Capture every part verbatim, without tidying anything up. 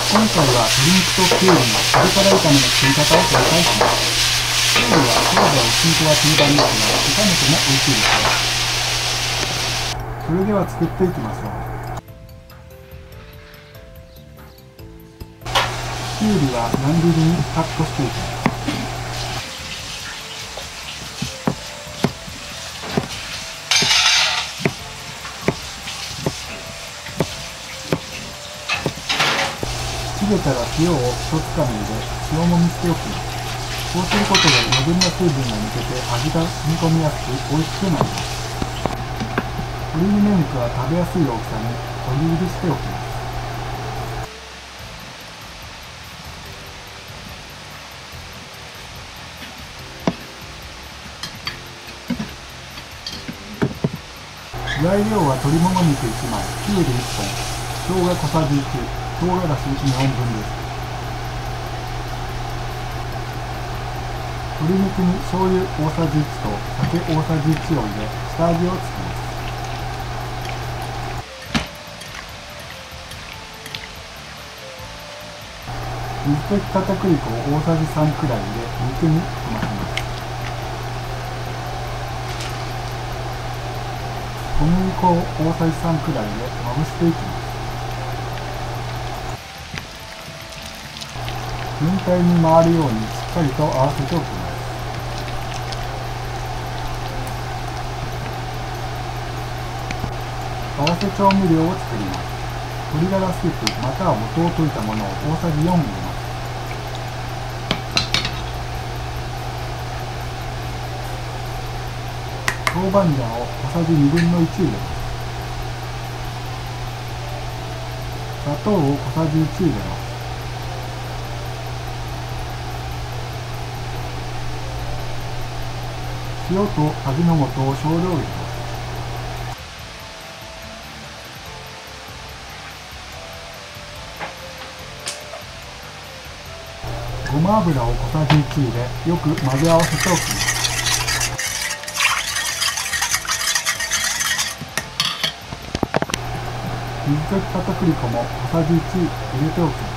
今回は鶏肉ときゅうりのピリ辛炒めの作り方を紹介します。きゅうりはサラダを新香は定番ですが、炒めても美味しいですよ。それでは作っていきましょう。きゅうりは乱切りにカットしていきます。切れたら塩を一つかみ入れ、塩もみしておきます。こうすることで余分な水分が抜けて味が染み込みやすく美味しくなります。鶏胸肉は食べやすい大きさに細切りしておきます。材料は鶏もも肉いちまい、きゅうりいっぽん、生姜小さじいち、唐辛子にほんぶんです。鶏肉に醤油大さじいちと酒大さじいちを入れ、下味をつけます。水溶き片栗粉を大さじさんくらい入れ、肉にかませます。小麦粉を大さじさんくらいでまぶしていきます。全体に回るようにしっかりと合わせておきます。合わせ調味料を作ります。鶏ガラスープまたは元を溶いたものを大さじよん入れます。豆板醤を小さじにぶんのいち入れます。砂糖を小さじいち入れます。塩と味の素を少量入れます。ごま油を小さじいち入れ、よく混ぜ合わせておきます。水溶き片栗粉も小さじいち入れておきます。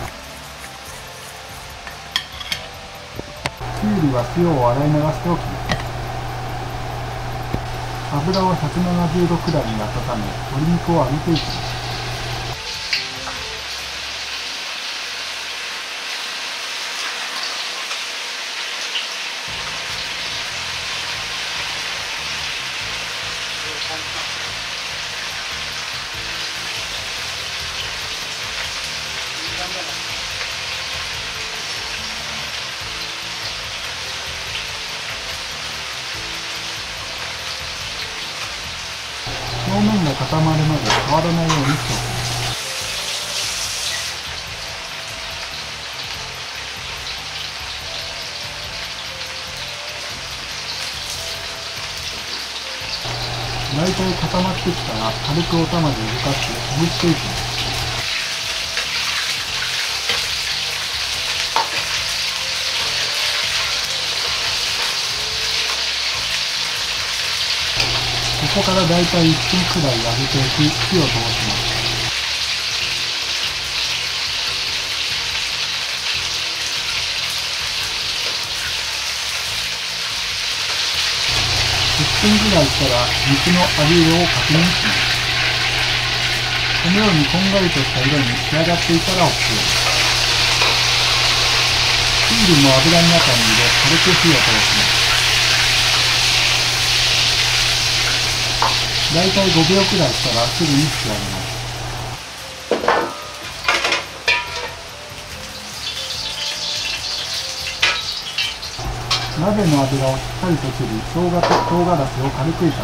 きゅうりは塩を洗い流しておきます。油をひゃくななじゅうどくらいに温め、鶏肉を揚げていきます。表面が固まるまで変わらないようにしておきます。大体固まってきたら軽くお玉で動かしてほぐしていきます。ここからだいたいいっぷんくらい揚げていき、火を通します。いっぷんくらいしたら肉の揚げ色を確認します。このようにこんがりとした色に仕上がっていたら オーケー です。きゅうりも油の中に入れ、軽く火を通します。だいたいごびょうくらいしたらすぐに仕上げます。鍋の油をしっかりと切り、生姜と唐辛子を軽く炒めます。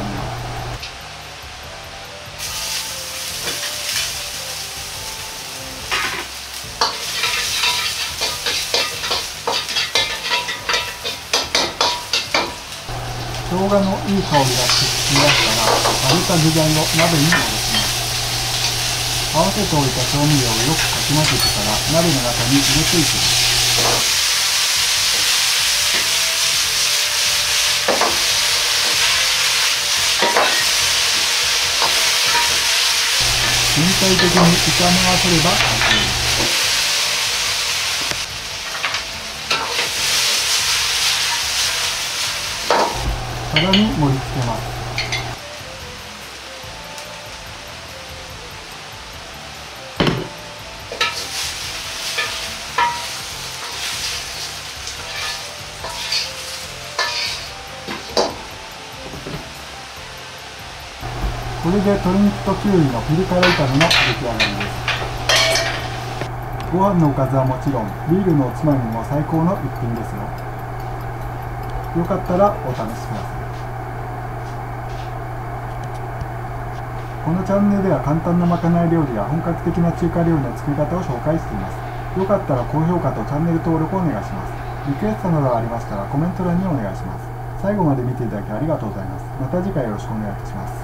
生姜のいい香りが立ち出したら、揚げた具材を鍋に戻します。合わせておいた調味料をよくかき混ぜてから鍋の中に入れていきます。全体的に炒め合わせれば完成です。 皿に盛り付けます。これで鶏肉ときゅうりのピリ辛炒めの出来上がりです。ご飯のおかずはもちろん、ビールのおつまみも最高の一品ですよ。よかったらお試しください。このチャンネルでは簡単なまかない料理や本格的な中華料理の作り方を紹介しています。よかったら高評価とチャンネル登録をお願いします。リクエストなどがありましたらコメント欄にお願いします。最後まで見ていただきありがとうございます。また次回よろしくお願いいたします。